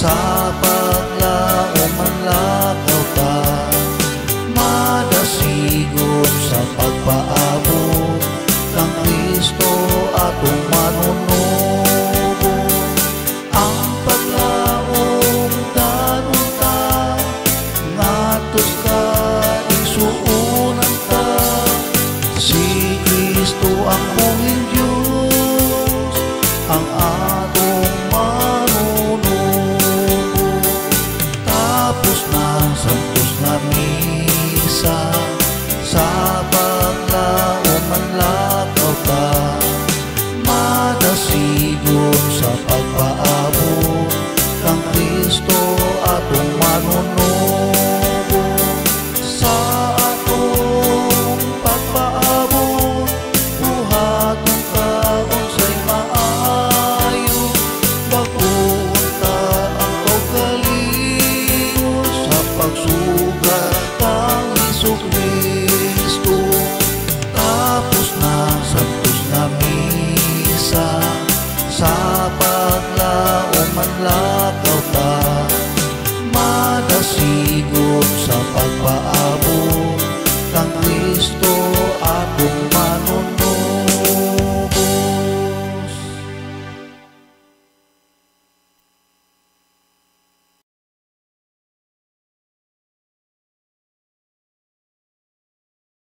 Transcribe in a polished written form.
sa paglao manlakaw ka, madasigon sa pagpaabot ng Kristo atong manunubo. Ang paglaom danon ka, ngatos ka isuunan ka, si Kristo ang buhing Diyos, ang atong manunubo. Tapos ng santos nga misa, sa paglaom manlakaw ka, madasigon sa pagpaabot ng Kristo